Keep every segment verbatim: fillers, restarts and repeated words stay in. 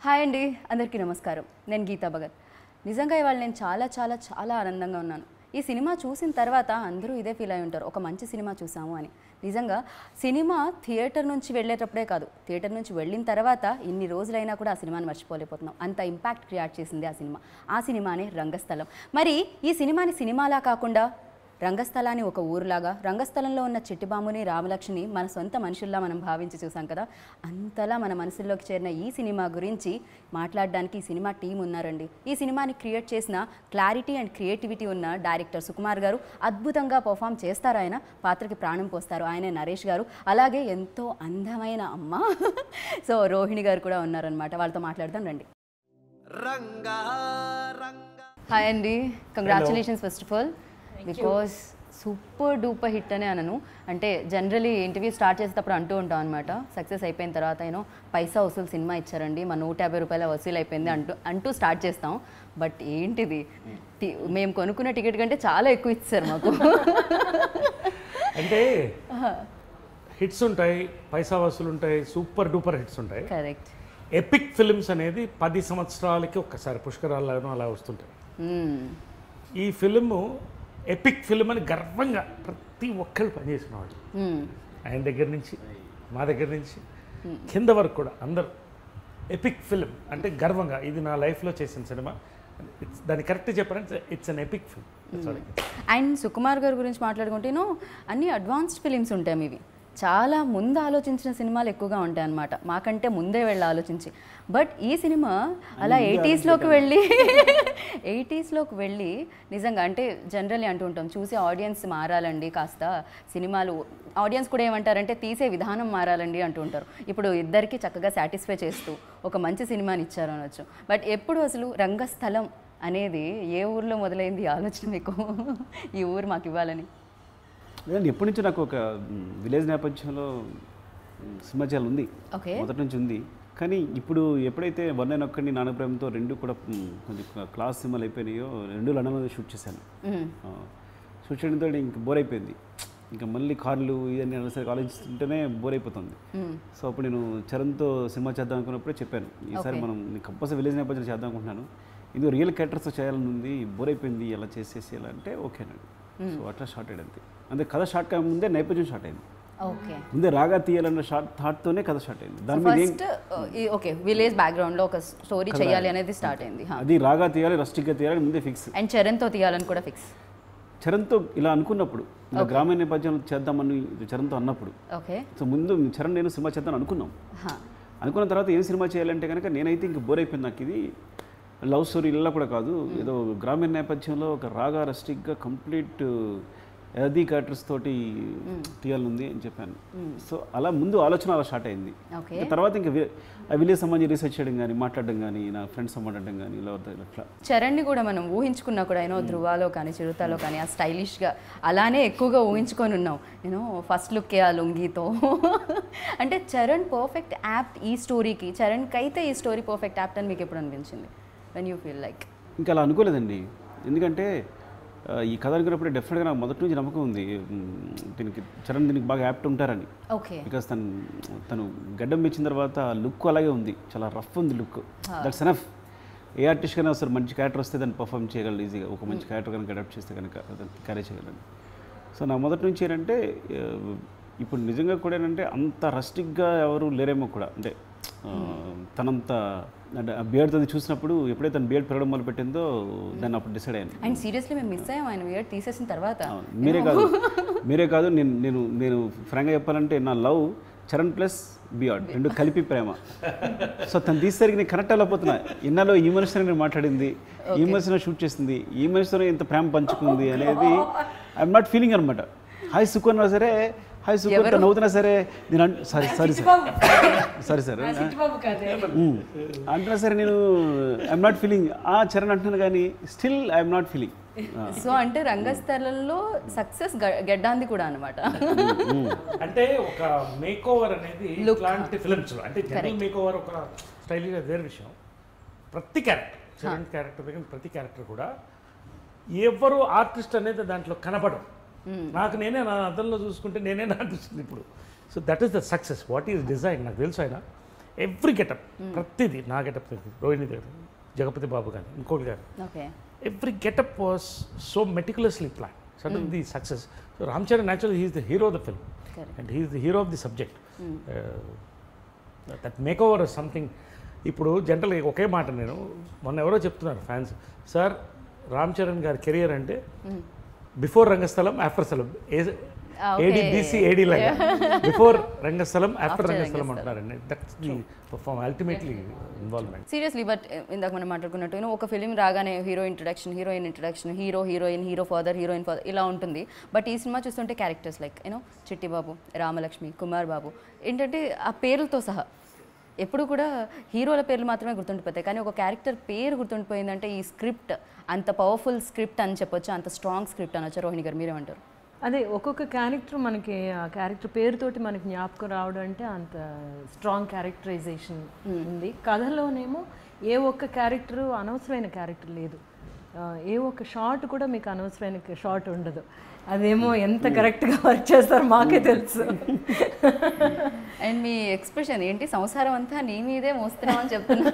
Hi అండి, అందరికీ నమస్కారం. నేను గీతా భగత్. నిజంగా ఇవాళ నేను చాలా చాలా చాలా ఆనందంగా ఉన్నాను. ఈ సినిమా చూసిన తర్వాత అందరూ ఇదే ఫీల్ అయి ఉంటారు, ఒక మంచి సినిమా చూసాము అని. నిజంగా సినిమా థియేటర్ నుంచి వెళ్ళేటప్పుడే కాదు, థియేటర్ నుంచి వెళ్ళిన తర్వాత ఇన్ని రోజులైనా కూడా ఆ సినిమాని మర్చిపోలేకపోతున్నాం. అంత ఇంపాక్ట్ క్రియేట్ చేసింది ఆ సినిమా. ఆ సినిమానే రంగస్థలం. మరి ఈ సినిమాని సినిమాలా కాకుండా రంగస్థలాన్ని ఒక ఊరులాగా, రంగస్థలంలో ఉన్న చిట్టిబాముని రామలక్ష్మిని మన సొంత మనుషుల్లా మనం భావించి చూసాం కదా. అంతలా మన మనసుల్లోకి చేరిన ఈ సినిమా గురించి మాట్లాడడానికి ఈ సినిమా టీం ఉన్నారండి. ఈ సినిమాని క్రియేట్ చేసిన క్లారిటీ అండ్ క్రియేటివిటీ ఉన్న డైరెక్టర్ సుకుమార్ గారు అద్భుతంగా పర్ఫామ్ చేస్తారు. ఆయన పాత్రకి ప్రాణం పోస్తారు. ఆయనే నరేష్ గారు. అలాగే ఎంతో అందమైన అమ్మ సో రోహిణి గారు కూడా ఉన్నారనమాట. వాళ్ళతో మాట్లాడదాం రండి. హాయ్ అండి, congratulations first of all, because super duper hit అనే అనను. అంటే జనరలీ ఇంటర్వ్యూ స్టార్ట్ చేసేటప్పుడు అంటూ ఉంటాం అనమాట, సక్సెస్ అయిపోయిన తర్వాత ఏమో పైసా వసూలు సినిమా ఇచ్చారండి, మా నూట యాభై రూపాయల వసూలు అయిపోయింది అంటూ అంటూ స్టార్ట్ చేస్తాం. బట్ ఏంటిది, మేము కొనుక్కున్న టికెట్ కంటే చాలా ఎక్కువ ఇచ్చారు మాకు. అంటే హిట్స్ ఉంటాయి, పైసా వసూలు ఉంటాయి, సూపర్ డూపర్ హిట్స్ ఉంటాయి. కరెక్ట్. ఎపిక్ ఫిలిమ్స్ అనేది పది సంవత్సరాలకి ఒక్కసారి పుష్కరాలను అలా వస్తుంటాయి. ఈ ఫిలిము ఎపిక్ ఫిలిం అని గర్వంగా ప్రతి ఒక్కరు పనిచేసిన వాళ్ళు, ఆయన దగ్గర నుంచి మా దగ్గర నుంచి కింద వరకు కూడా అందరూ ఎపిక్ ఫిలిం అంటే గర్వంగా, ఇది నా లైఫ్లో చేసిన సినిమా, దాన్ని కరెక్ట్ చెప్పారంటే it's an epic film. And Sukumar గారి గురించి మాట్లాడుకుంటేనో అన్ని అడ్వాన్స్డ్ ఫిలిమ్స్ ఉంటాయి. ఇవి చాలా ముందు ఆలోచించిన సినిమాలు ఎక్కువగా ఉంటాయి అన్నమాట, మాకంటే ముందే వెళ్ళి ఆలోచించి. బట్ ఈ సినిమా అలా ఎయిటీస్లోకి వెళ్ళి ఎయిటీస్లోకి వెళ్ళి నిజంగా అంటే జనరల్లీ అంటూ ఉంటాం, చూసే ఆడియన్స్ మారాలండి కాస్త, సినిమాలు ఆడియన్స్ కూడా ఏమంటారంటే తీసే విధానం మారాలండి అంటూ ఉంటారు. ఇప్పుడు ఇద్దరికి చక్కగా సాటిస్ఫై చేస్తూ ఒక మంచి సినిమాని ఇచ్చారు అనొచ్చు. బట్ ఎప్పుడు అసలు రంగస్థలం అనేది ఏ ఊర్లో మొదలైంది ఆలోచన మీకు, ఈ ఊరు మాకు ఇవ్వాలని? లేదండి, ఎప్పటి నుంచి నాకు ఒక విలేజ్ నేపథ్యంలో సినిమా చేయాలి ఉంది, మొదటి నుంచి ఉంది. కానీ ఇప్పుడు ఎప్పుడైతే వన్ అండ్ ఒక్కడిని నానప్రేమతో రెండు కూడా కొంచెం క్లాస్ సినిమాలు అయిపోయినాయో, రెండు లండన్లో షూట్ చేశాను. షూట్ చేయడంతో ఇంక బోర్ అయిపోయింది. ఇంకా మళ్ళీ కార్లు ఇవన్నీ సరే ఆలోచిస్తుంటేనే బోర్ అయిపోతుంది. సో అప్పుడు నేను చరణ్తో సినిమా చేద్దాం అనుకున్నప్పుడే చెప్పాను, ఈసారి మనం కంపల్సరీ విలేజ్ నేపథ్యంలో చేద్దాం అనుకుంటున్నాను, ఇది రియల్ క్యారెక్టర్స్తో చేయాలని ఉంది, బోర్ అయిపోయింది, ఎలా చేసేసి ఎలా అంటే ఓకేనండి. సో అట్లా స్టార్ట్ అయ్యింది అంతే. అంటే కథ స్టార్ట్ కాక ముందే నేపథ్యం స్టార్ట్ అయింది. ముందే రాగా తీయాలన్న షార్ట్ థాట్తోనే కథ స్టార్ట్ అయింది. దాని మీద ఓకే, విలేజ్ బ్యాక్గ్రౌండ్ లో ఒక స్టోరీ చేయాలి అనేది స్టార్ట్ అయింది. అది రాగా తీయాలి, రస్టిక్గా తీయాలి ముందే ఫిక్స్. అండ్ చరణ్తో తీయాలని కూడా ఫిక్స్. చరణ్తో ఇలా అనుకున్నప్పుడు, ఇలా గ్రామీణ నేపథ్యంలో చేద్దామని చరణ్తో అన్నప్పుడు, ఓకే సో ముందు చరణ్ నేను సినిమా చేద్దాం అనుకున్నాం. అనుకున్న తర్వాత ఏం సినిమా చేయాలంటే కనుక నేనైతే ఇంక బోర్ అయిపోయింది నాకు, ఇది లవ్ స్టోరీ ఇలా కూడా కాదు, ఏదో గ్రామీణ నేపథ్యంలో ఒక రాగా రస్టిక్గా కంప్లీట్ ఎది క్యారెక్టర్స్ తోటి తీయాలనుంది అని చెప్పాను. సో అలా ముందు ఆలోచన అలా స్టార్ట్ అయింది. తర్వాత ఇంకా విలేజ్ సంబంధించి రీసెర్చ్ చేయడం కానీ, మాట్లాడడం కానీ, నా ఫ్రెండ్స్ మాట్లాడడం కానీ ఇలా ఇట్లా. చరణ్ని కూడా మనం ఊహించుకున్నా కూడా ఏమో ధృవాలో కానీ చిరుతలో కానీ ఆ స్టైలిష్గా అలానే ఎక్కువగా ఊహించుకొని ఉన్నాం. నేను ఫస్ట్ లుక్కే ఆ లుంగితో. అంటే చరణ్ పర్ఫెక్ట్ యాప్ట్ ఈ స్టోరీకి, చరణ్కి అయితే ఈ స్టోరీ పర్ఫెక్ట్ యాప్ట్ అని మీకు ఎప్పుడు అనిపించింది? When you feel like? ఇంకా అలా అనుకోలేదండి, ఎందుకంటే ఈ కథ అనుకున్నప్పుడు డెఫినెట్గా నాకు మొదటి నుంచి నమ్మకం ఉంది దీనికి, చరణ్ దీనికి బాగా యాప్ట్ ఉంటారని. ఓకే, బికాస్ తను తను గడ్డం ఇచ్చిన తర్వాత లుక్ అలాగే ఉంది, చాలా రఫ్ ఉంది లుక్. That's enough. ఏ ఆర్టిస్ట్ కన్నా అసలు మంచి క్యారెక్టర్ వస్తే దాన్ని పర్ఫామ్ చేయగలరు ఈజీగా, ఒక మంచి క్యారెక్టర్ కనుక అడాప్ట్ చేస్తే కనుక క్యారీ చేయగలను. సో నా మొదటి నుంచి ఏంటంటే ఇప్పుడు నిజంగా కూడా ఏంటంటే అంత రస్టిక్గా ఎవరు లేరేమో కూడా, అంటే తనంత అంటే ఆ బియర్డ్ అది చూసినప్పుడు ఎప్పుడైతే తన బియర్డ్ పెరగడం మొదలు పెట్టిందో దాన్ని అప్పుడు డిసైడ్ అయ్యాను. అండ్ సీరియస్లీ మేము మిస్ అయ్యాం ఆయన బియర్డ్ తీసేసిన తర్వాత. మీరే కాదు మీరే కాదు నేను నేను నేను ఫ్రాంక్గా చెప్పాలంటే నా లవ్ చరణ్ ప్లస్ బియర్డ్ రెండు కలిపి ప్రేమ. సో తను తీసేసరికి నేను కనెక్ట్ అవ్వకపోతున్నా, ఇన్నాలో ఈ మనిషితో నేను మాట్లాడింది, ఈ మనిషితో షూట్ చేసింది, ఈ మనిషితోనే ఇంత ప్రేమ పంచుకుంది అనేది ఐఎమ్ నాట్ ఫీలింగ్ అనమాట. హాయ్ సుకు అన్నా సరే, హాయ్ సూపర్ నవ్వుతున్నా సరే, నేను sorry sorry sir sorry sir అంటున్నా సరే, నేను ఐఎమ్ నాట్ ఫీలింగ్ ఆ చరణ్ అంటున్నాను కానీ still I'm not feeling. So అంటే రంగస్థలంలో సక్సెస్ గెడ్డాంది కూడా అనమాట. అంటే ఒక మేక్ ఓవర్ అనేది ఇలాంటి ఫిల్మ్స్, అంటే జనరల్ మేక్ ఓవర్ ఒక స్టైల్గా వేరే విషయం. ప్రతి క్యారెక్టర్, చరణ్ క్యారెక్టర్ దగ్గర ప్రతి క్యారెక్టర్ కూడా ఎవరు ఆర్టిస్ట్ అనేది దాంట్లో కనపడం. నాకు నేనే నా అర్థంలో చూసుకుంటే నేనే నా ఆర్టిస్ట్ ఇప్పుడు. So that is the success, what is design నాకు తెలుసు. ఆయన ఎవ్రీ గెటప్ ప్రతిదీ నా గెటప్ రోహిణి దగ్గర జగపతి బాబు కానీ ఇంకోటి కానీ every getup was so meticulously plan sudden the success so Ram Charan actually he's the hero of the film and he's the hero of the subject that make over something. ఇప్పుడు జనరల్గా ఒకే మాట నేను మొన్న ఎవరో చెప్తున్నారు ఫ్యాన్స్, సార్ రామ్ చరణ్ గారి కెరియర్ అంటే before Rangasthalam after Sthalam AD BC AD లాగా బిఫోర్ రంగస్థలం ఆఫ్టర్ రంగస్థలం అంటున్నారండి. That's the perform ultimately involvement. Seriously but ఇందాక మనం మాట్లాడుకున్నట్టు ఒక ఫిలిం రాగానే hero introduction, heroine introduction, hero heroine, hero father, heroine father ఇలా ఉంటుంది. బట్ ఈ సినిమా చూస్తుంటే characters like you know Chitti Babu, Ramalakshmi, Kumar బాబు ఏంటంటే ఆ పేర్లతో సహా ఎప్పుడు కూడా హీరోల పేర్లు మాత్రమే గుర్తుండిపోతాయి, కానీ ఒక క్యారెక్టర్ పేరు గుర్తుండిపోయిందంటే ఈ స్క్రిప్ట్ అంత పవర్ఫుల్ స్క్రిప్ట్ అని చెప్పొచ్చు, అంత స్ట్రాంగ్ స్క్రిప్ట్ అనొచ్చు. రోహిణి గారు మీరేమంటారు? అదే ఒక్కొక్క క్యారెక్టర్ మనకి ఆ క్యారెక్టర్ పేరుతోటి మనకి జ్ఞాపకం రావడం అంటే అంత స్ట్రాంగ్ క్యారెక్టరైజేషన్ ఉంది. కథలోనేమో ఏ ఒక్క క్యారెక్టరు అనవసరమైన క్యారెక్టర్ లేదు, ఏ ఒక్క షార్ట్ కూడా మీకు అనవసరమైన షార్ట్ ఉండదు. అదేమో ఎంత కరెక్ట్గా వర్క్ చేస్తారో మాకే తెలుసు. అండ్ మీ ఎక్స్ప్రెషన్ ఏంటి, సంసారం అంతా నీ మీదే మోస్తున్నావు అని చెప్తున్నా.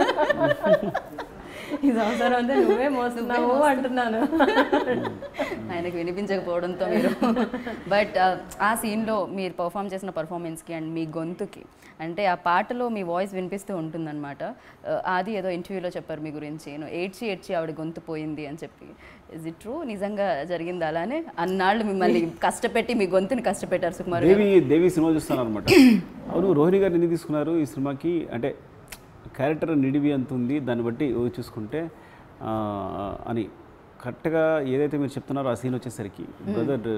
ఈ సంవత్సరం అంతా నువ్వే మోస్తున్నావు అంటున్నాను. ఆయనకు వినిపించకపోవడంతో మీరు బట్ ఆ సీన్లో మీరు పర్ఫామ్ చేసిన పర్ఫార్మెన్స్కి అండ్ మీ గొంతుకి అంటే ఆ పాటలో మీ వాయిస్ వినిపిస్తూ ఉంటుందన్నమాట. అది ఏదో ఇంటర్వ్యూలో చెప్పారు మీ గురించి, నేను ఏడ్చి ఏడ్చి ఆవిడ గొంతు పోయింది అని చెప్పి. Is it true? నిజంగా జరిగింది అలానే? అన్నాళ్ళు మిమ్మల్ని కష్టపెట్టి మీ గొంతుని కష్టపెట్టారు సుకుమార్ గారు. దేవి దేవి సినిమా చూస్తాను అనమాట. అవును, రోహిణి గారు ఎందుకు తీసుకున్నారు ఈ సినిమాకి అంటే క్యారెక్టర్ నిడివి అంత ఉంది, దాన్ని బట్టి చూసుకుంటే అని కరెక్ట్గా ఏదైతే మీరు చెప్తున్నారో ఆ సీన్ వచ్చేసరికి బ్రదర్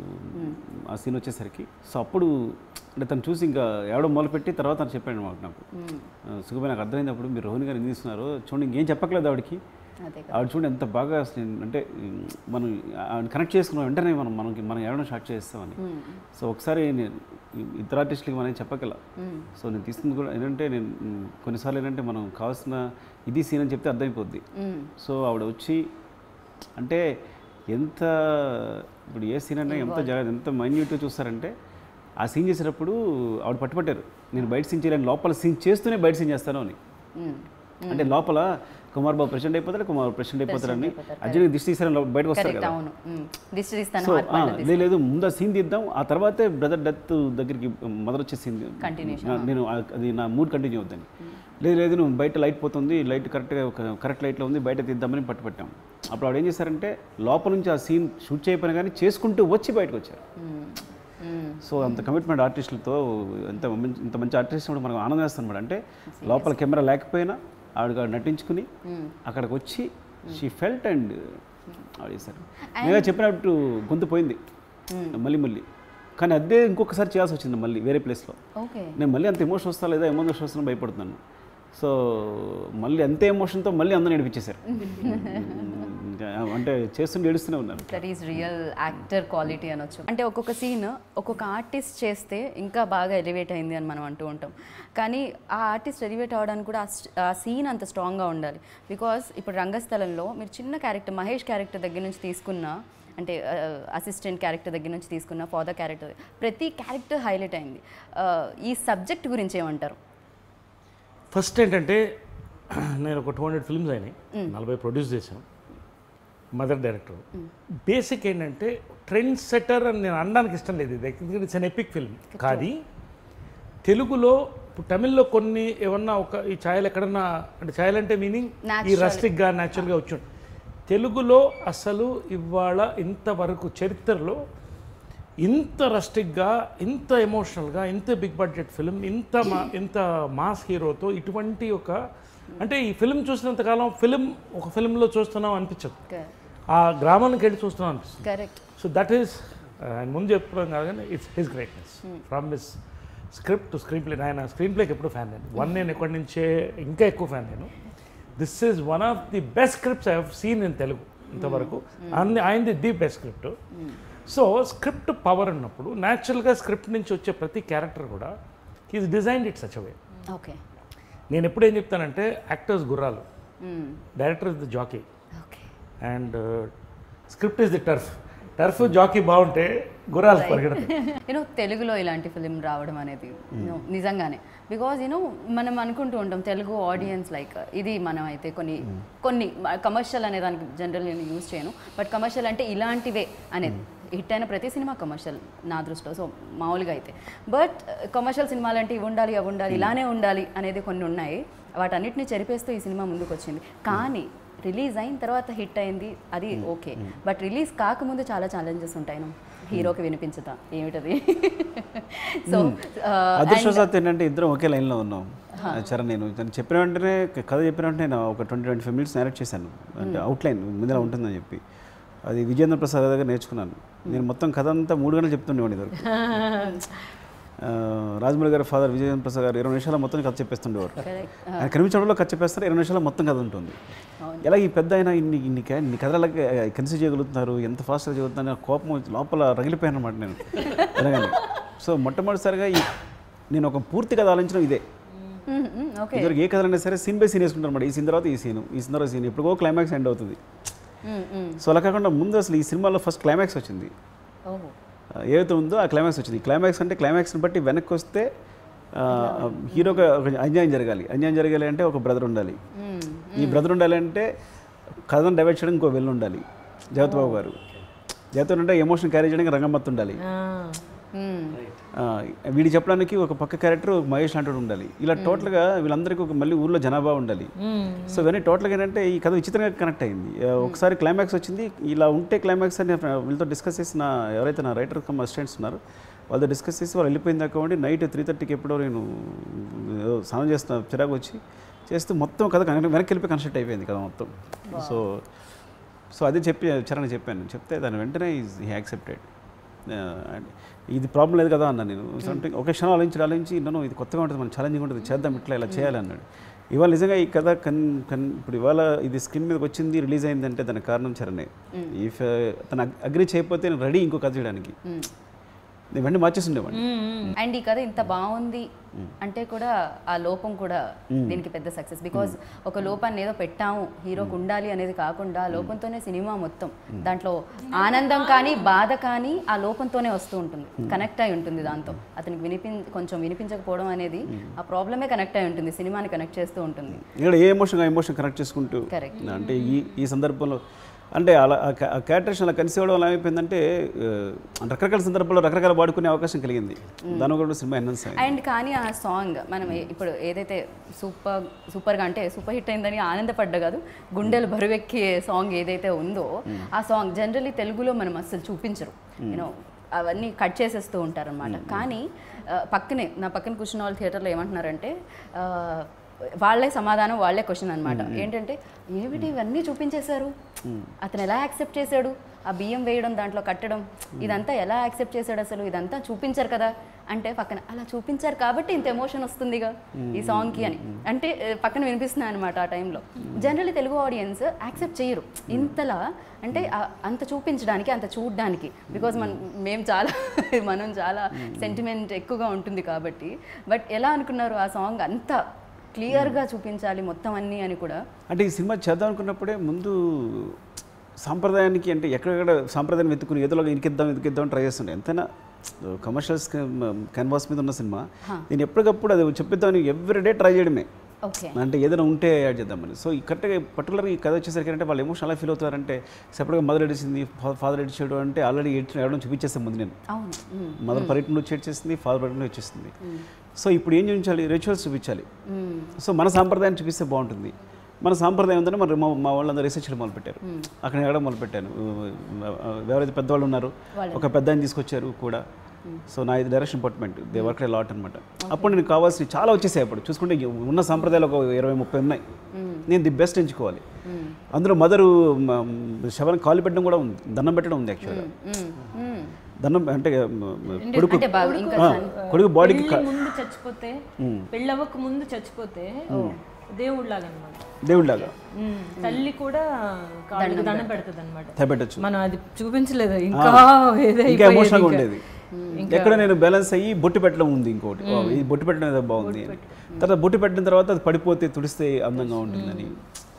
ఆ సీన్ వచ్చేసరికి సో అప్పుడు అంటే తను చూసి ఇంకా ఎవడో మొదలుపెట్టి తర్వాత తను చెప్పాడు అనమాట నాకు. సుఖమే నాకు అర్థమైనప్పుడు మీరు రోహిణి గారు ఎందుకు తీసుకున్నారు చూడండి, ఇంకేం చెప్పట్లేదు ఆవిడకి, ఆవిడ చూడండి ఎంత బాగా అంటే మనం కనెక్ట్ చేసుకున్నాం వెంటనే మనం మనకి మనం ఏమైనా షార్ట్ చేస్తామని. సో ఒకసారి నేను ఇద్దరు ఆర్టిస్టులకి మనం చెప్పగల సో నేను తీసుకుంది కూడా ఏంటంటే నేను కొన్నిసార్లు ఏంటంటే మనం కావాల్సిన ఇది సీన్ అని చెప్తే అర్థమైపోద్ది. సో ఆవిడ వచ్చి అంటే ఎంత ఇప్పుడు ఏ సీన్ అయినా ఎంత జాగ్రత్త ఎంత మైన్యూట్గా చూస్తారంటే ఆ సీన్ చేసేటప్పుడు ఆవిడ పట్టుపట్టారు, నేను బయట సీన్ చేయలేను, లోపల సీన్ చేస్తూనే బయట సీన్ చేస్తాను అని. అంటే లోపల కుమార్ బాబు ప్రెసిడెంట్ అయిపోతారు, కుమార్ ప్రెసిడెంట్ అయిపోతారని అర్జున్ దిష్టి తీసారని బయటకు వస్తారు కదా. సో లేదు ముందు ఆ సీన్ తీద్దాం, ఆ తర్వాతే బ్రదర్ డెత్ దగ్గరికి మదర్ వచ్చే సీన్ నేను అది నా మూడ్ కంటిన్యూ అవుద్దని. లేదు లేదు నువ్వు బయట లైట్ పోతుంది, లైట్ కరెక్ట్గా ఒక కరెక్ట్ లైట్లో ఉంది, బయట తీద్దామని పట్టుపట్టాం. అప్పుడు ఆవిడ ఏం చేశారంటే లోపల నుంచి ఆ సీన్ షూట్ చేయకపోయినా కానీ చేసుకుంటూ వచ్చి బయటకు వచ్చారు. సో అంత కమిట్మెంట్ ఆర్టిస్టులతో ఎంత ఇంత మంచి ఆర్టిస్ట్ కూడా మనకు ఆనందం వేస్తాం అనమాట. అంటే లోపల కెమెరా లేకపోయినా ఆవిడ నటించుకుని అక్కడికి వచ్చి షీ ఫెల్ట్ అండ్ ఆవిడ చేశారు. నేను చెప్పినట్టు గొంతు పోయింది మళ్ళీ మళ్ళీ, కానీ అదే ఇంకొకసారి చేయాల్సి వచ్చింది మళ్ళీ వేరే ప్లేస్లో. నేను మళ్ళీ అంత ఎమోషన్ వస్తా లేదా ఎమోషన్ వస్తున్నా భయపడుతున్నాను. సో మళ్ళీ అంతే ఎమోషన్తో మళ్ళీ అందరూ నడిపించేశారు. అంటే చేస్తుంటే ఏడుస్తూనే ఉన్నారు. That is real actor quality అనొచ్చు. అంటే ఒక్కొక్క సీన్ ఒక్కొక్క ఆర్టిస్ట్ చేస్తే ఇంకా బాగా ఎలివేట్ అయింది అని మనం అంటూ ఉంటాం, కానీ ఆ ఆర్టిస్ట్ ఎలివేట్ అవ్వడానికి కూడా ఆ సీన్ అంత స్ట్రాంగ్గా ఉండాలి. బికాస్ ఇప్పుడు రంగస్థలంలో మీరు చిన్న క్యారెక్టర్ మహేష్ క్యారెక్టర్ దగ్గర నుంచి తీసుకున్న అంటే అసిస్టెంట్ క్యారెక్టర్ దగ్గర నుంచి తీసుకున్న ఫాదర్ క్యారెక్టర్ ప్రతి క్యారెక్టర్ హైలైట్ అయింది. ఈ సబ్జెక్ట్ గురించి ఏమంటారు? ఫస్ట్ ఏంటంటే నేను ఒక టూ హండ్రెడ్ ఫిల్మ్స్ అయినాయి, నలభై ప్రొడ్యూస్ చేశాను, మదర్ డైరెక్టర్. బేసిక్ ఏంటంటే ట్రెండ్ సెటర్ అని నేను అనడానికి ఇష్టం లేదు, ఇది ఇట్స్ అన్ ఎపిక్ ఫిల్మ్. కానీ తెలుగులో ఇప్పుడు తమిళ్లో కొన్ని ఏమన్నా ఒక ఈ ఛాయలు ఎక్కడన్నా అంటే ఛాయలు అంటే మీనింగ్ ఈ రస్టిక్గా న్యాచురల్గా వచ్చి తెలుగులో అసలు ఇవాళ ఇంతవరకు చరిత్రలో ఇంత రస్టిక్గా ఇంత ఎమోషనల్గా ఇంత బిగ్ బడ్జెట్ ఫిల్మ్ ఇంత మా ఇంత మాస్ హీరోతో ఇటువంటి ఒక అంటే ఈ ఫిల్మ్ చూసినంతకాలం ఫిల్మ్ ఒక ఫిల్మ్లో చూస్తున్నాం అనిపించదు, ఆ గ్రామానికి వెళ్ళి చూస్తున్నాం అనిపిస్తుంది. సో దట్ ఈస్ ఆయన ముందు చెప్పుకోవడం కాదు కానీ it's his greatness from his script to screenplay. ఆయన స్క్రీన్ ప్లేకి ఎప్పుడు ఫ్యాన్ నేను వన్ నేను ఎక్కడి నుంచే ఇంకా ఎక్కువ ఫ్యాన్ నేను. This is one of the best scripts I have seen in Telugu ఇంతవరకు. అండ్ ఆయనది the best script. So script power ఉన్నప్పుడు న్యాచురల్గా స్క్రిప్ట్ నుంచి వచ్చే ప్రతి క్యారెక్టర్ కూడా he's designed it such a way. Okay, నేను ఎప్పుడు ఏం చెప్తానంటే యాక్టర్స్ గుర్రాలు, director is the jockey and script is the turf. Turf jockey బాగుంటే గుర్రాలు పరిగెడతాయి. యూనో తెలుగులో ఇలాంటి ఫిలిం రావడం అనేది నిజంగానే బికాజ్ యూనో మనం అనుకుంటూ ఉంటాం తెలుగు ఆడియన్స్ లైక్ ఇది మనం అయితే కొన్ని కొన్ని కమర్షియల్ అనే దానికి జనరల్ నేను యూజ్ చేయను, బట్ కమర్షియల్ అంటే ఇలాంటివే అనేది హిట్ అయిన ప్రతి సినిమా కమర్షియల్ నా దృష్టిలో. సో మామూలుగా అయితే బట్ కమర్షియల్ సినిమాలు అంటే ఇవి ఉండాలి అవి ఉండాలి ఇలానే ఉండాలి అనేది కొన్ని ఉన్నాయి. వాటన్నిటిని చెరిపేస్తూ ఈ సినిమా ముందుకు వచ్చింది. కానీ రిలీజ్ అయిన తర్వాత హిట్ అయింది అది ఓకే, బట్ రిలీజ్ కాకముందు చాలా ఛాలెంజెస్ ఉంటాయి. హీరోకి వినిపించదా ఏమిటది? సో అదృష్టవశాత్తు ఏంటంటే ఇద్దరం ఒకే లైన్లో ఉన్నాం. చరణ్ నేను చెప్పిన వెంటనే కథ చెప్పిన వెంటనే నేను ఒక twenty twenty five minutes narrate చేశాను, అంటే అవుట్లైన్ ముందులా ఉంటుందని చెప్పి. అది విజయేంద్ర ప్రసాద్ దగ్గర నేర్చుకున్నాను. నేను మొత్తం కథ అంతా మూడు గంటలు చెప్తుండేవాడిని ఇద్దరు. రాజమౌళి గారి ఫాదర్ విజయేంద్ర ప్రసాద్ గారు ఇరవై నిమిషాలు మొత్తం కథ చెప్పేస్తుండేవారు. ఆయన కనిపించడంలో కథ చెప్పేస్తారు, ఇరవై నిమిషాలు మొత్తం కథ ఉంటుంది. ఎలా ఈ పెద్ద అయినా ఇన్ని ఇన్ని ఇన్ని కథలకి కన్సిడర్ చేయగలుగుతున్నారు, ఎంత ఫాస్ట్గా చదువుతున్నారు, కోపం లోపల రగిలిపోయాను అనమాట నేను ఎలాగని. సో మొట్టమొదటిసారిగా ఈ నేను ఒక పూర్తి కథ ఆలోచించడం ఇదే. ఇద్దరు ఏ కథలైనా సరే సీన్ బై సీన్ వేసుకుంటారు అనమాట. ఈ సీన్ తర్వాత ఈ సీన్, ఈ సీన్ తర్వాత సీన్, ఎప్పుడుకో క్లైమాక్స్ ఎండ్ అవుతుంది. సో అలా కాకుండా ముందు అసలు ఈ సినిమాలో ఫస్ట్ క్లైమాక్స్ వచ్చింది, ఏదైతే ఉందో ఆ క్లైమాక్స్ వచ్చింది. క్లైమాక్స్ అంటే క్లైమాక్స్ని బట్టి వెనక్కి వస్తే హీరోకి ఒక అన్యాయం జరగాలి. అన్యాయం జరగాలి అంటే ఒక బ్రదర్ ఉండాలి. ఈ బ్రదర్ ఉండాలి అంటే కథను డైవర్ట్ చేయడానికి ఇంకో వెళ్ళి ఉండాలి. జగత్ బాబు గారు జగత్ అంటే ఎమోషన్ క్యారీ చేయడానికి రంగమ్మత్ ఉండాలి. వీడి చెప్పడానికి ఒక పక్క క్యారెక్టర్ మహేష్ లాంటి ఉండాలి. ఇలా టోటల్గా వీళ్ళందరికీ ఒక మళ్ళీ ఊర్లో జనాభా ఉండాలి. సో ఇవన్నీ టోటల్గా ఏంటంటే ఈ కథ విచిత్రంగా కనెక్ట్ అయింది. ఒకసారి క్లైమాక్స్ వచ్చింది, ఇలా ఉంటే క్లైమాక్స్ అని వీళ్ళతో డిస్కస్ చేసిన ఎవరైతే నా రైటర్ కమ్ అసిస్టెంట్స్ ఉన్నారో వాళ్ళతో డిస్కస్ చేసి వాళ్ళు వెళ్ళిపోయిన దాకా ఉండి నైట్ త్రీ థర్టీకి ఎప్పుడో నేను స్నానం చేస్తున్న చిరాకు వచ్చి చేస్తూ మొత్తం కథ వెనక్కి వెళ్ళిపోయి కన్స్ట్రక్ట్ అయిపోయింది కదా మొత్తం. సో సో అదే చెప్పి చరణ్ చెప్పాను, చెప్తే దాని వెంటనే ఈజ్ హీ యాక్సెప్టెడ్. ఇది ప్రాబ్లం లేదు కదా అన్నా నేను. సంథింగ్ ఒక క్షణం ఆలోచించి ఆలోచించి నన్ను ఇది కొత్తగా ఉంటుంది, మనం ఛాలెంజింగ్ ఉంటుంది, చేద్దాం ఇట్లా ఇలా చేయాలి అన్నాడు. ఇవాళ నిజంగా ఈ కథ కన్ కన్ ఇప్పుడు ఇవాళ ఇది స్క్రీన్ మీదకి వచ్చింది, రిలీజ్ అయిందంటే దానికి కారణం చరణే. ఇఫ్ తను అగ్రి చేయకపోతే నేను రెడీ ఇంకో కథ చేయడానికి నేను వెంటనే మార్చేసి ఉండేవాడిని. అండ్ ఈ కథ ఇంత బాగుంది అంటే కూడా ఆ లోపం కూడా దీనికి పెద్ద సక్సెస్. బికాజ్ ఒక లోపాన్ని ఏదో పెట్టాము హీరోకి ఉండాలి అనేది కాకుండా ఆ లోపంతోనే సినిమా మొత్తం, దాంట్లో ఆనందం కానీ బాధ కానీ ఆ లోపంతోనే వస్తూ ఉంటుంది, కనెక్ట్ అయి ఉంటుంది. దాంతో అతనికి వినిపి కొంచెం వినిపించకపోవడం అనేది ఆ ప్రాబ్లమే కనెక్ట్ అయి ఉంటుంది, సినిమాని కనెక్ట్ చేస్తూ ఉంటుంది. ఇక్కడ ఏ ఎమోషన్ ఆ ఎమోషన్ కనెక్ట్ చేసుకుంటూ అంటే ఈ ఈ సందర్భంలో అంటే అలా ఆ క్యారెక్టరేషన్ అలా కలిసి ఇవ్వడం వల్ల ఏమైపోయిందంటే రకరకాల సందర్భాల్లో రకరకాల వాడుకునే అవకాశం కలిగింది. దాని కూడా సినిమా ఎన్హాన్స్ అయింది. అండ్ కానీ ఆ సాంగ్ మనం ఇప్పుడు ఏదైతే సూపర్ సూపర్గా అంటే సూపర్ హిట్ అయిందని ఆనందపడ్డ కాదు, గుండెలు బరువెక్కే సాంగ్ ఏదైతే ఉందో ఆ సాంగ్ జనరల్లీ తెలుగులో మనం అసలు చూపించరు, యూనో అవన్నీ కట్ చేసేస్తూ ఉంటారనమాట. కానీ పక్కనే నా పక్కన కూర్చున్న వాళ్ళు థియేటర్లో ఏమంటున్నారంటే వాళ్ళే సమాధానం వాళ్ళే క్వశ్చన్ అనమాట. ఏంటంటే ఏమిటి ఇవన్నీ చూపించేశారు, అతను ఎలా యాక్సెప్ట్ చేశాడు, ఆ బియ్యం వేయడం దాంట్లో కట్టడం ఇదంతా ఎలా యాక్సెప్ట్ చేశాడు, అసలు ఇదంతా చూపించారు కదా అంటే పక్కన అలా చూపించారు కాబట్టి ఇంత ఎమోషన్ వస్తుందిగా ఈ సాంగ్కి అని అంటే పక్కన వినిపిస్తున్నాయి అనమాట. ఆ టైంలో జనరల్లీ తెలుగు ఆడియన్స్ యాక్సెప్ట్ చేయరు ఇంతలా, అంటే అంత చూపించడానికి అంత చూడడానికి, బికాజ్ మనం మేము చాలా మనం చాలా సెంటిమెంట్ ఎక్కువగా ఉంటుంది కాబట్టి. బట్ ఎలా అనుకున్నారు ఆ సాంగ్ అంత క్లియర్గా చూపించాలి మొత్తం అన్నీ అని కూడా? అంటే ఈ సినిమా చేద్దాం అనుకున్నప్పుడే ముందు సాంప్రదాయానికి అంటే ఎక్కడెక్కడ సాంప్రదాయం వెతుకుని ఏదోలాగా ఇరికిద్దాం ఇరికిద్దాం ట్రై చేస్తుండే. ఎంతైనా కమర్షియల్స్ క్యాన్వాస్ మీద ఉన్న సినిమా నేను ఎప్పటికప్పుడు అది చెప్పిద్దామని ఎవ్రీడే ట్రై చేయడమే, అంటే ఏదైనా ఉంటే యాడ్ చేద్దామని. సో ఈ కరెక్ట్గా పర్టికులర్గా ఈ కథ వచ్చేసరికి అంటే వాళ్ళు ఎమోషన్ అలా ఫీల్ అవుతారంటే సెపరేట్గా మదర్ ఎడిచింది ఫాదర్ ఎడిచాడు అంటే ఆల్రెడీ ఎడిచిన ఎవడం చూపించేస్తాను ముందు నేను. మదర్ పర్యటన వచ్చి ఎడిచేస్తుంది, ఫాదర్ పర్యటన వచ్చేస్తుంది. సో ఇప్పుడు ఏం చూపించాలి, రిచువల్స్ చూపించాలి. సో మన సాంప్రదాయాన్ని చూపిస్తే బాగుంటుంది. మన సాంప్రదాయం ఉందని మరి మా మా వాళ్ళందరూ రీసెర్చ్ చేయడం మొదలుపెట్టారు, అక్కడ ఎక్కడం మొదలుపెట్టాను. ఎవరైతే పెద్దవాళ్ళు ఉన్నారో ఒక పెద్ద ఆయన తీసుకొచ్చారు కూడా. సో నా ఇది direction department they work a lot అనమాట. అప్పుడు నేను కావాల్సిన చాలా వచ్చేసాయి. అప్పుడు చూసుకుంటే ఉన్న సాంప్రదాయాలు ఒక ఇరవై ముప్పై ఉన్నాయి, నేను ది బెస్ట్ ఎంచుకోవాలి. అందులో మదరు శవాన్ని కాలు పెట్టడం కూడా ఉంది, దండం పెట్టడం ఉంది. యాక్చువల్గా దండం అంటే కొడుకు కొడుకు బాడీకి ముందు చచ్చిపోతే పెళ్ళవకు ముందు చచ్చిపోతే దేవుడిలాగా అనమాట, దేవుడిలాగా తల్లి కూడా దండం పెడుతుంది అనమాట. పెట్టచ్చు, మనం అది చూపించలేదు, ఇంకా ఇంకా ఎమోషనల్గా ఉండేది. ఎక్కడ నేను బ్యాలెన్స్ అయ్యి బొట్టు పెట్టడం ఉంది, ఇంకోటి ఈ బొట్టు పెట్టడం ఏదో బాగుంది. తర్వాత బొట్టు పెట్టిన తర్వాత అది పడిపోతే తుడిస్తే అందంగా ఉంటుందని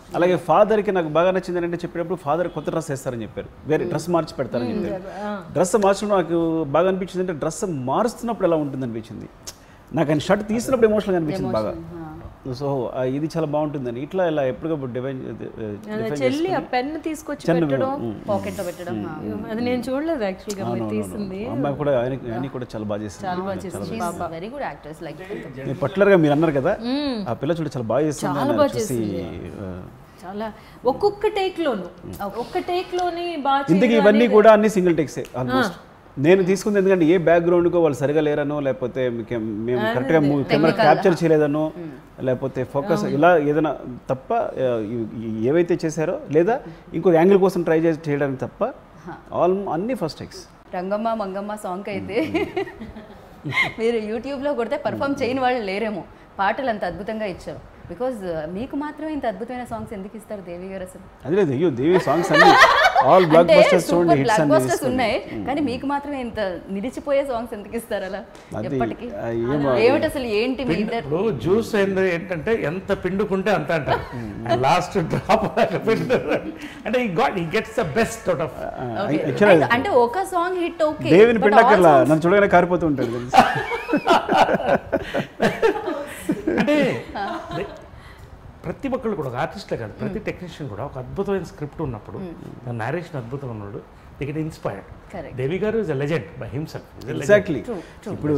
అలాగే ఫాదర్కి నాకు బాగా నచ్చింది ఏంటంటే చెప్పేటప్పుడు ఫాదర్ కొత్త డ్రెస్ వేస్తారని చెప్పారు, వేరే డ్రెస్ మార్చి పెడతారని చెప్పారు. డ్రెస్ మార్చడం నాకు బాగా అనిపించింది అంటే డ్రెస్ మారుస్తున్నప్పుడు ఎలా ఉంటుంది అనిపించింది నాకు. ఆయన షర్ట్ తీసినప్పుడు ఎమోషనల్గా అనిపించింది బాగా. సో ఇది చాలా బాగుంటుందని ఇట్లా ఇలా ఎప్పటికప్పుడు డివైన్ చెల్లి ఆ పెన్ తీసుకొచ్చి పెట్టడం పాకెట్ లో పెట్టడం అది నేను చూడలేదు యాక్చువల్గా మీరు తీసింది. అమ్మాయి కూడా ఆయన ఆయన కూడా చాలా బాగా చేసింది, చాలా బాగా చేసింది. వెరీ గుడ్ యాక్టర్స్ లైక్ పర్టికులర్గా మీరు అన్నారు కదా ఆ పిల్ల చూడ చాలా బాగా చేస్తుంది. చాలా ఒక్కొక్క టేక్ లోను ఒక్క టేక్ లోని బాగా ఇంతకీ ఇవన్నీ కూడా అన్ని సింగిల్ టేక్సే ఆల్మోస్ట్. నేను తీసుకుంది ఎందుకంటే ఏ బ్యాక్గ్రౌండ్కో వాళ్ళు సరిగా లేరనో, లేకపోతే మేము కరెక్ట్గా కెమెరా క్యాప్చర్ చేయలేదనో, లేకపోతే ఫోకస్ ఇలా ఏదైనా తప్ప ఏవైతే చేశారో లేదా ఇంకో యాంగిల్ కోసం ట్రై చేసి చేయడానికి తప్ప ఆల్ అన్ని first takes. Rangamma Mangamma song అయితే మీరు యూట్యూబ్లో కొడితే పర్ఫామ్ చేయని వాళ్ళు లేరేమో, పాటలు అంత అద్భుతంగా ఇచ్చారు. బికాజ్ మీకు మాత్రమే ఇంత అద్భుతమైన సాంగ్స్ ఎందుకు ఇస్తారు దేవి గారు అసలు? అదే లేదు, అయ్యో దేవి సాంగ్స్ అన్ని ఆల్ బ్లాక్ బస్టర్స్ చూడండి, హిట్స్ బ్లాక్ బస్టర్స్ ఉన్నాయి, కానీ మీకు మాత్రమే ఇంత నిలిచిపోయే సాంగ్స్ ఎందుకు ఇస్తారు అలా ఎప్పటికీ? ఏమిటి అసలు ఏంటి మీ ఇద్దరు జ్యూస్ ఏంటంటే ఎంత పిండుకుంటే అంత అంటారు, లాస్ట్ డ్రాప్ పిండు అంటే ఈ got he gets the best out of. అంటే ఒక సాంగ్ హిట్ ఓకే, దేవిని పిండకర్లా నన్ను చూడగానే కారిపోతూ ఉంటాడు. అంటే ప్రతి ఒక్కళ్ళు కూడా ఒక ఆర్టిస్ట్లే కాదు, ప్రతి టెక్నీషియన్ కూడా ఒక అద్భుతమైన స్క్రిప్ట్ ఉన్నప్పుడు నారేషన్ అద్భుతంగా ఉన్నాడు, దే గెట్ ఇన్స్పైర్డ్. దేవి గారు is a legend by himself. Exactly. ఇప్పుడు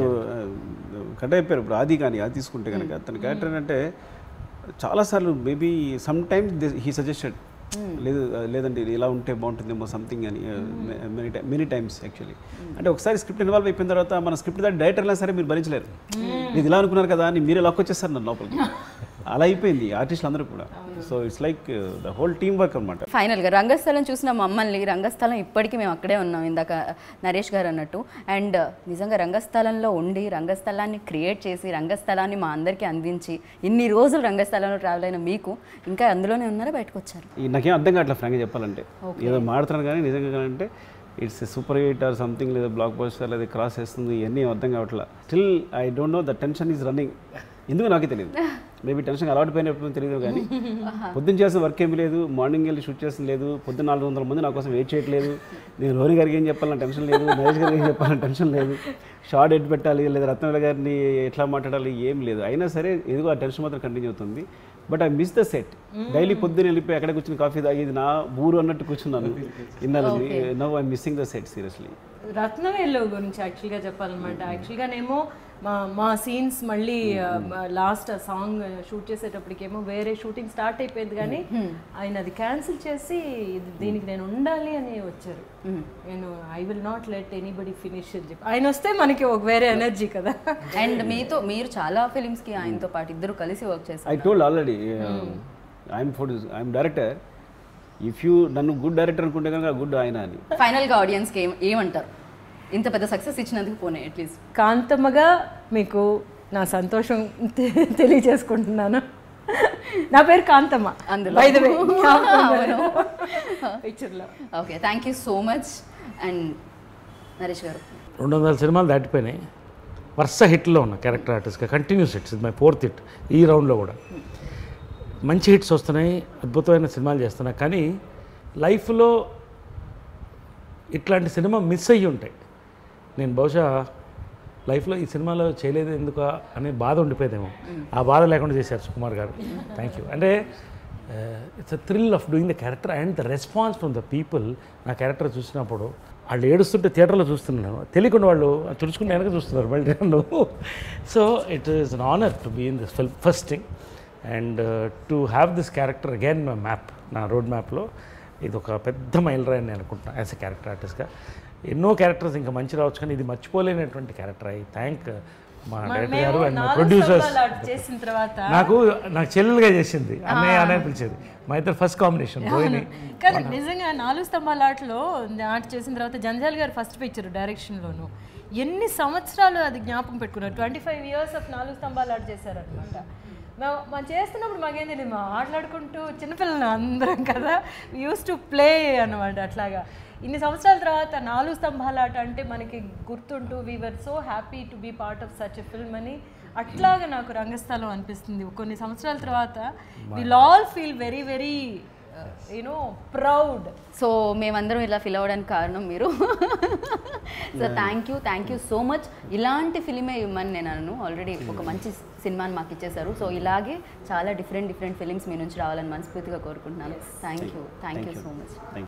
కట్ అయిపోయారు. ఇప్పుడు ఆది కానీ అది తీసుకుంటే కనుక అతని క్యారెక్టర్ అంటే చాలాసార్లు maybe some times he suggested లేదు లేదండి ఇలా ఉంటే బాగుంటుందేమో సంథింగ్ అని many time many times actually. అంటే ఒకసారి స్క్రిప్ట్ ఇన్వాల్వ్ అయిపోయిన తర్వాత మన స్క్రిప్ట్ దాన్ని డైరెక్టర్ అయినా సరే మీరు భరించలేరు, ఇది ఇలా అనుకున్నారు కదా అని మీరే లాక్ వచ్చేస్తారు నన్ను లోపలికి. అలా అయిపోయింది ఆర్టిస్టులు అందరూ కూడా. So it's like the whole team work అనమాట. ఫైనల్గా రంగస్థలం చూసిన మమ్మల్ని, రంగస్థలం ఇప్పటికీ మేము అక్కడే ఉన్నాం ఇందాక నరేష్ గారు అన్నట్టు. అండ్ నిజంగా రంగస్థలంలో ఉండి రంగస్థలాన్ని క్రియేట్ చేసి రంగస్థలాన్ని మా అందరికీ అందించి ఇన్ని రోజులు రంగస్థలంలో ట్రావెల్ అయిన మీకు ఇంకా అందులోనే ఉన్నారా బయటకు వచ్చారు? నాకేం అర్థం కావట్లేదు ఫ్రాంక్గా చెప్పాలంటే. ఏదో మాడుతున్నాను కానీ నిజంగా అంటే it's super hit or something, లేదా బ్లాక్ బస్టర్ లేదా క్రాస్ వేస్తుంది, ఇవన్నీ అర్థం కావట్లేదు. Still I don't know the tension is running. ఎందుకు నాకే తెలియదు, మేబీ టెన్షన్ అలవాటు పోయినప్పుడు తెలియదు. కానీ పొద్దున్న చేసిన వర్క్ ఏమి లేదు, మార్నింగ్ వెళ్ళి షూట్ చేసిన లేదు, పొద్దున్న నాలుగు వందల మంది నా కోసం వెయిట్ చేయట్లేదు, నేను రోని గారికి ఏం చెప్పాలని టెన్షన్ లేదు, నరేష్ గారికి ఏం చెప్పాలని టెన్షన్ లేదు, షార్ట్ ఎడ్ పెట్టాలి లేదా రత్నవేల గారిని ఎట్లా మాట్లాడాలి ఏం లేదు. అయినా సరే ఎదుగు ఆ టెన్షన్ మాత్రం కంటిన్యూ అవుతుంది. But I miss the set. Daily పొద్దున్న వెళ్ళిపోయి అక్కడ కూర్చొని కాఫీ తాగేది నా ఊరు అన్నట్టు కూర్చున్నాను ఇన్నాళ్ళని. Now I missing the set seriously. Rathnavelu గురించి యాక్చువల్గా చెప్పాలన్నమాట. యాక్చువల్గానేమో మా మా సీన్స్ మళ్ళీ లాస్ట్ సాంగ్ షూట్ చేసేటప్పటికేమో వేరే షూటింగ్ స్టార్ట్ అయిపోయింది, కానీ ఆయన అది క్యాన్సిల్ చేసి దీనికి నేను ఉండాలి అని వచ్చారు. నేను I will not let anybody finish అని చెప్పి ఆయన వస్తే మనకి ఒక వేరే ఎనర్జీ కదా. అండ్ మీతో మీరు చాలా ఫిలిమ్స్కి ఆయనతో పాటు ఇద్దరు కలిసి వర్క్ చేస్తారు. I told already I'm producer, I'm director. If you నన్ను గుడ్ డైరెక్టర్ అనుకుంటే కనుక గుడ్ ఆయన అని. ఫైనల్గా ఆడియన్స్కి ఏం ఏమంటారు ఇంత పెద్ద సక్సెస్ ఇచ్చినందుకు? పోనీ అట్లీస్ట్ కాంతమ్మగా మీకు నా సంతోషం తెలియజేసుకుంటున్నాను. నా పేరు కాంతమ్మ పిక్చర్లో. Okay, thank you so much. And Naresh గారు, రెండు వందల సినిమాలు దాటిపోయినాయి, వరుస హిట్లో ఉన్న క్యారెక్టర్ ఆర్టిస్ట్గా కంటిన్యూస్ హిట్స్. ఇది మై ఫోర్త్ హిట్ ఈ రౌండ్లో కూడా. మంచి హిట్స్ వస్తున్నాయి, అద్భుతమైన సినిమాలు చేస్తున్నా, కానీ లైఫ్లో ఇట్లాంటి సినిమా మిస్ అయ్యి ఉంటాయి. నేను బహుశా లైఫ్లో ఈ సినిమాలో చేయలేదు ఎందుకు అనే బాధ ఉండిపోయేదేమో. ఆ బాధ లేకుండా చేశారు సుకుమార్ గారు. Thank you. అంటే it's a thrill of doing the character and the response from the people. నా క్యారెక్టర్ చూసినప్పుడు వాళ్ళు ఏడుస్తుంటే థియేటర్లో చూస్తున్నాను, తెలియకుండా వాళ్ళు తుడుచుకుని వెనక చూస్తున్నారు మళ్ళీ నన్ను. So it is an honour to be in this film first thing, and to have this character again my map, నా రోడ్ మ్యాప్లో ఇది ఒక పెద్ద మైలురాయి అని అనుకుంటున్నాను యాజ్ ఎ క్యారెక్టర్ ఆర్టిస్ట్గా. ఎన్నో క్యారెక్టర్స్ ఇంకా మంచి రావచ్చు, కానీ ఇది మర్చిపోలేనటువంటి క్యారెక్టర్. ఐ థ్యాంక్ మా డైరెక్టర్ గారు అండ్ మై ప్రొడ్యూసర్స్. చేసిన తర్వాత నాకు నాకు చెల్లెలుగా చేసింది, అన్నయ్య అనే పిలిచేది. మా ఇద్దరు ఫస్ట్ కాంబినేషన్ రోహిణి. కానీ నిజంగా నాలుగు స్తంభాల ఆటలో ఆట చేసిన తర్వాత జంజాల్ గారు ఫస్ట్ పిక్చర్ డైరెక్షన్లోను ఎన్ని సంవత్సరాలు అది జ్ఞాపకం పెట్టుకున్నారు. ట్వంటీ ఫైవ్ ఇయర్స్ ఆఫ్ నాలుగు స్తంభాల ఆట చేశారనమాట. మేము మనం చేస్తున్నప్పుడు మాకేం తెలియదు, మా ఆటలాడుకుంటూ చిన్నపిల్లలు అందరం కదా, యూస్ టు ప్లే అనమాట. అట్లాగా ఇన్ని సంవత్సరాల తర్వాత నాలుగు స్తంభాల ఆట అంటే మనకి గుర్తుంటూ we were so happy to be part of such a film అని అట్లాగా నాకు రంగస్థలం అనిపిస్తుంది. కొన్ని సంవత్సరాల తర్వాత will all feel very very you know proud. So మేమందరం ఇలా ఫీల్ అవ్వడానికి కారణం మీరు. So thank you thank you so much. ఇలాంటి ఫిలిమే ఇవ్వమని నేను అన్నాను. ఆల్రెడీ ఒక మంచి సినిమాని మాకు ఇచ్చేశారు. సో ఇలాగే చాలా డిఫరెంట్ డిఫరెంట్ ఫిలిమ్స్ మీ నుంచి రావాలని మనస్ఫూర్తిగా కోరుకుంటున్నాను. Thank you thank you so much.